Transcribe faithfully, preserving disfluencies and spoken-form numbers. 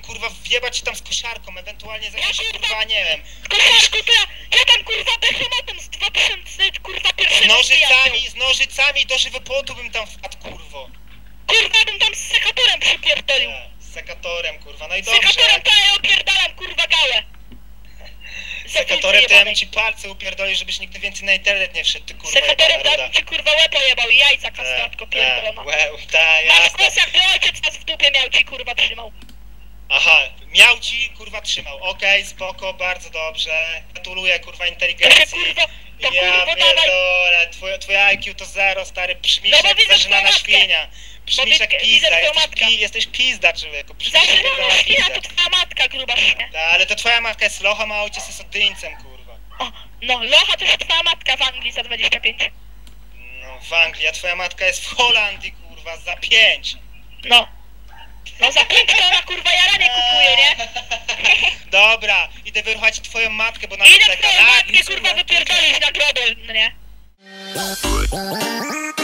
kurwa wjebać ci tam z kosiarką, ewentualnie za Ja jakieś kurwa- kurwa, nie wiem. Kosiarku, to ja, ja tam kurwa behemotem z dwa tysiące kurwa Z pierwszego nożycami, z nożycami do żywopłotu bym tam wpadł, kurwo. Kurwa bym tam z sekatorem przypierdolił. Nie, z sekatorem, kurwa, no i Z dobrze. sekatorem to ja opierdalam kurwa gałę. Z sekatorem to ja bym ci palce upierdolił, żebyś nigdy więcej na internet nie wszedł, ty kurwa Sekatorem jebana to ja ruda. bym ci kurwa łeb ojebał i jajca Te, kastratko te, pierdolona. łe, ta, Masz jasne. głos jakby ojciec nas w dupie miał ci kurwa trzymał. Aha, miał ci, kurwa trzymał, okej, spoko, bardzo dobrze. Gratuluję, kurwa, To się inteligencji. kurwa, to Ja kurwa dawaj. pierdolę, twoje, twoje I Q to zero, stary, brzmisz No bo jak widzę zażynana twoją matkę. świnia. Brzmisz jak widzę- widzę pizda, twoją jesteś, matkę. pi, jesteś pizda, człowieku, brzmisz jak Zaczynamy pierdolona świnia, pizda. to twoja matka gruba świnia. Ta, ale to twoja matka jest lochem, a ojciec jest odyńcem, kurwa. O, no locha to jest twoja matka w Anglii za dwadzieścia pięć. No, w Anglii, a twoja matka jest w Holandii, kurwa, za pięć. No. No za pięć to ona kurwa jaranie kupuje, nie? Dobra, idę wyruchać twoją matkę, bo na to Idę czeka. twoją Na- matkę kurwa wypierdolić na grobę, no nie?